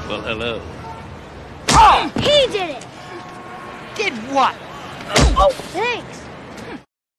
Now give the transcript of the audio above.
Well, hello. Oh! He did it! Did what? Oh, thanks.